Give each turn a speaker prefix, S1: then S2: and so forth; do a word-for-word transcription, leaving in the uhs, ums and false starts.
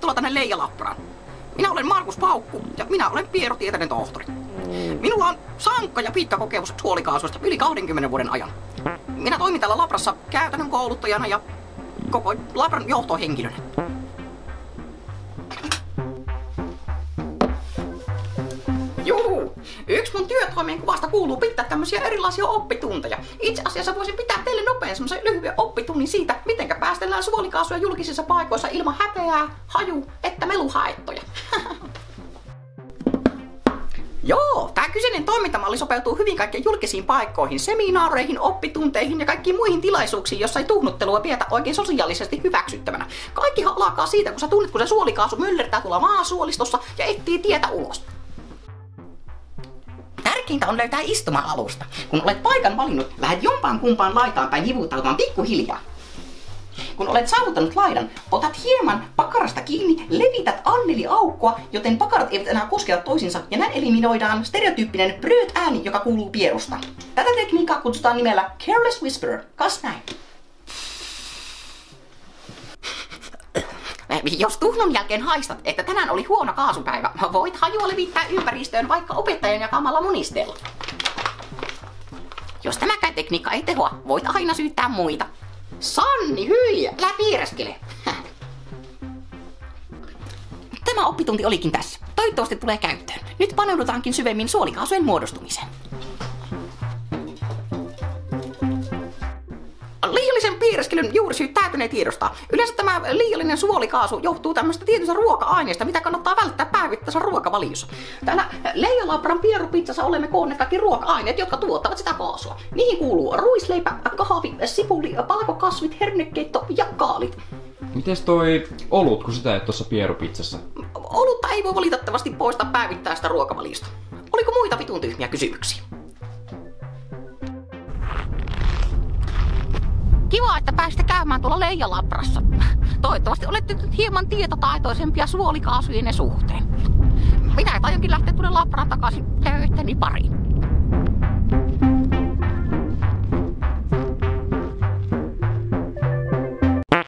S1: Tervetuloa tänne Leija-Lappaan. Minä olen Markus Paukku ja minä olen pierotieteiden tohtori. Minulla on sankka ja pitkä kokemus suolikaasuista yli kahdenkymmenen vuoden ajan. Minä toimin täällä Labrassa käytännön kouluttajana ja koko Labran johtohenkilönä. Juu, yksi mun työtoimenkuvasta kuuluu pitää tämmöisiä erilaisia oppitunteja. Itse asiassa voisin pitää teille nopean semmoisen lyhyen oppitunnin siitä, mitenkä päästellään suolikaasuja julkisissa paikoissa ilman häpeää, haju- että meluhaittoja. Joo, tää kyseinen toimintamalli sopeutuu hyvin kaikkiin julkisiin paikkoihin, seminaareihin, oppitunteihin ja kaikkiin muihin tilaisuuksiin, jossa ei tuhnuttelua pidetä oikein sosiaalisesti hyväksyttävänä. Kaikkihan alkaa siitä, kun sä tunnet, kun se suolikaasu myllertää tuolla maasuolistossa ja etsii tietä ulos. Tärkeintä on löytää istuma-alusta. Kun olet paikan valinnut, lähdet jompaan kumpaan laitaan päin hivuttautumaan pikkuhiljaa. Kun olet saavuttanut laidan, otat hieman pakarasta kiinni, levität Anneli-aukkoa, joten pakarat eivät enää kosketa toisinsa, ja näin eliminoidaan stereotyyppinen bröt-ääni, joka kuuluu pierusta. Tätä tekniikkaa kutsutaan nimellä Careless Whisper. Kas näin. Jos tuhnun jälkeen haistat, että tänään oli huono kaasupäivä, voit hajua levittää ympäristöön vaikka opettajan jakamalla monisteella. Jos tämäkään tekniikka ei tehoa, voit aina syyttää muita. Sanni, hyi, älä piireskele. Tämä oppitunti olikin tässä. Toivottavasti tulee käyttöön. Nyt paneudutaankin syvemmin suolikaasujen muodostumiseen. Liiallisen piireskelyn juurisyyt täytynee tiedostaa. Yleensä tämä liiallinen suolikaasu johtuu tämmöistä tietystä ruoka-aineesta, mitä kannattaa välttää päivittäisessä ruokavaliossa. Täällä Leija-Labran pierupizzassa olemme koonneet kaikki ruoka-aineet, jotka tuottavat sitä kaasua. Niihin kuuluu ruisleipä, kahvi, sipuli, palkokasvit, hernekeitto ja kaalit.
S2: Mites toi olut, kun sitä et tuossa pierupizzassa?
S1: Olutta ei voi valitettavasti poistaa päivittäistä ruokavaliosta. Oliko muita vitun tyhmiä kysymyksiä? Kiva, että pääsitte käymään tuolla Leija-Labrassa. Toivottavasti olette nyt hieman tietotaitoisempia suolikaasujen suhteen. Minä tajonkin lähteä tuonne Labraan takaisin töitteni pariin.